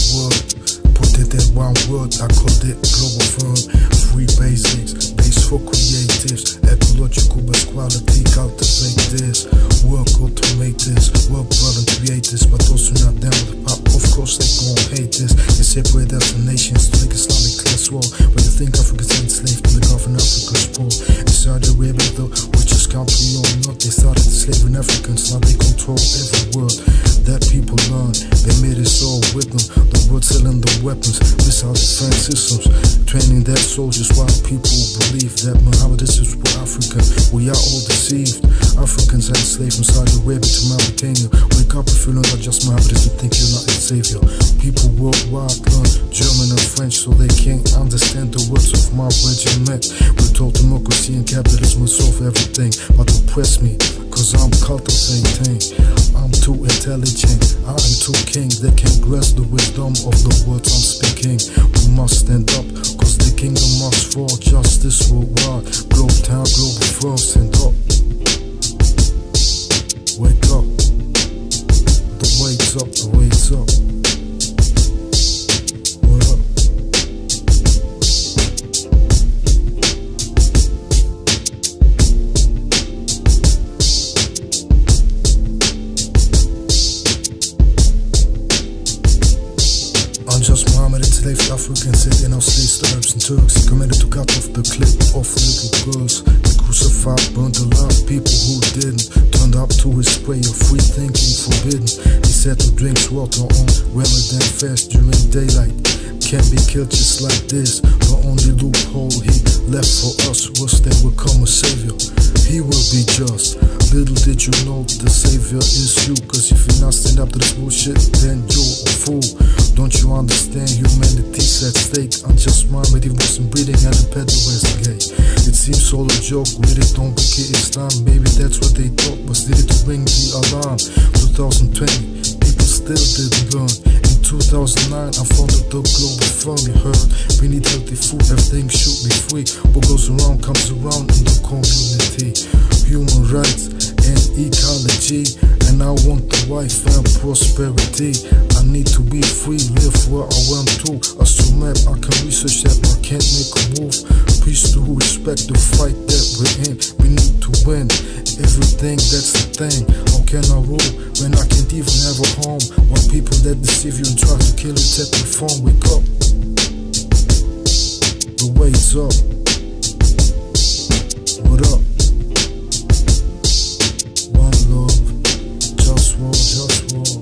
word, put it in one word, I called it global firm. Free basics, base for creatives, ecological best quality, cultivate this. Work, automate this, work, brother, create this. But those who not down with pop, of course they gon' hate this. They separate us from nations to make Islamic class war. But they think Africa's enslaved and they govern Africa's poor. In Saudi Arabia though, richest country on earth, they started enslaving Africans, now they control every word that people learn. They made us all with them, the world selling the weapons, missile defense systems, training their soldiers while people believe that Muhammad is for Africa. We are all deceived. Africans are enslaved from Saudi Arabia to Mauritania. Wake up if you're not just Mohammedans and think you're not a savior. People worldwide learn German and French so they can't understand the words of my regiment. We're told democracy and capitalism will solve everything, but oppress me, cause I'm cultivating. I'm too intelligent, I am too king. They can't grasp the wisdom of the words I'm speaking. We must stand up, cause the kingdom must fall. Justice worldwide, globe town, global first, stand up. Wake up, the weight's up, the weight's up. What up? Unjust Muhammad enslaved Africans, sent in our slaves to Arabs and Turks. He committed to cut off the clip of little girls. They crucified, burned alive people who didn't. Turned up to his way of free thinking forbidden. He said to drink water on Ramadan fast during daylight. Can't be killed just like this. The only loophole he left for us was there will come a savior. He will be just. Little did you know the savior is you. Cause if you not stand up to this bullshit, then you're a fool. Don't you understand humanity's at stake? Unjust Muhammad, he wasn't breeding and a peddler was gay. It seems all a joke, really don't get Islam. Maybe that's what they thought was needed to ring the alarm. 2020, people still didn't learn. In 2009, I founded the global firm, you heard. We need healthy food, everything should be free. What goes around comes around in the community. Human rights and ecology, and I want the wife and prosperity. I need to be free, live where I want to. As to map, I can research that, but I can't make a move. Peace to respect the fight that we're in. We need to win everything, that's the thing. How can I rule when I can't even have a home? While people that deceive you and try to kill you take the phone. Wake up, the weight's up. What up? One love, just war, just war.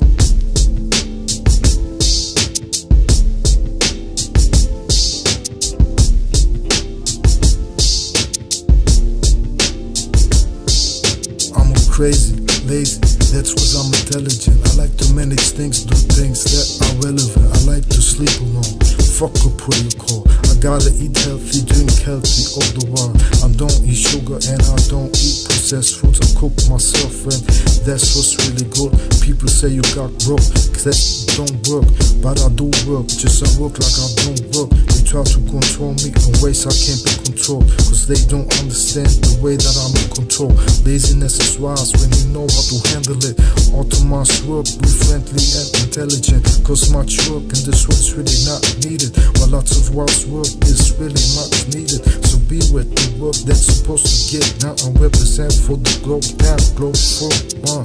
Crazy, lazy, that's cause I'm intelligent. I like to manage things, do things that are relevant. I like to sleep alone, fuck a protocol. I gotta eat healthy, drink healthy all the while. I don't eat sugar and I don't eat processed foods. I cook myself and that's what's really good. People say you got broke, cause that don't work. But I do work, just I work like I don't work. They try to control me in ways I can't be controlled, cause they don't understand the way that I'm in control. Laziness is wise when you know how to handle it. Autonomous work, be friendly and intelligent, cause much work in this world is really not needed, while lots of wise work is really much needed. So be with the work that's supposed to get done and represent for the globe down, globe for one.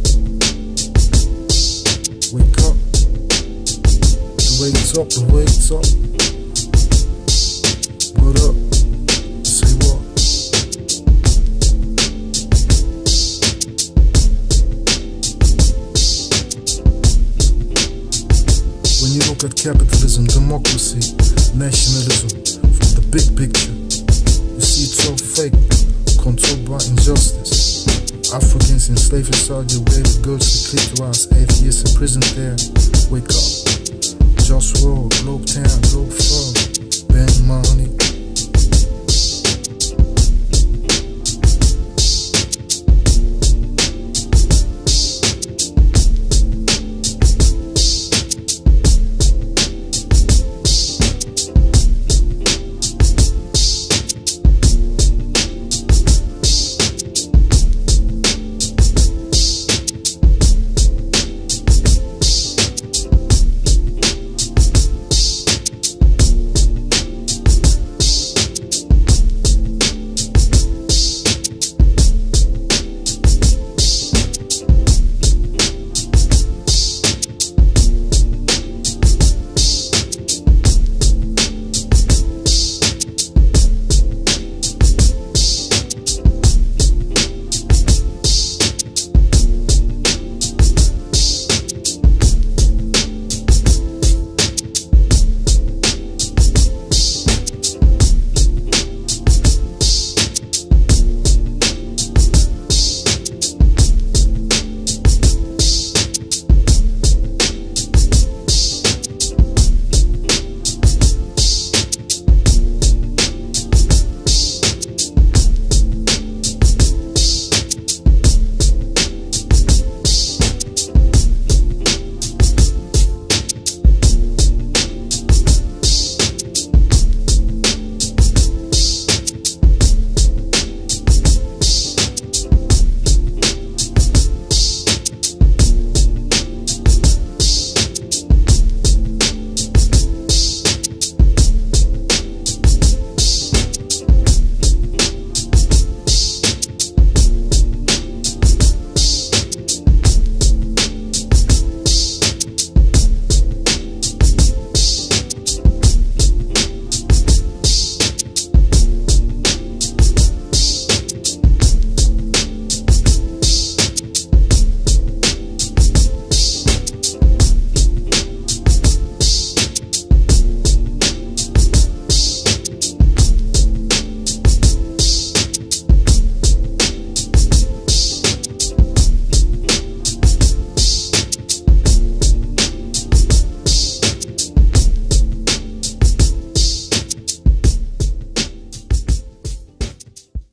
Wake up, the weight's up, the weight's up. What up? Say what? When you look at capitalism, democracy, nationalism, from the big picture, you see it's all fake, controlled by injustice. Africans enslaved in Saudi Arabia, girls with clitoris, atheists imprisoned there. Wake up.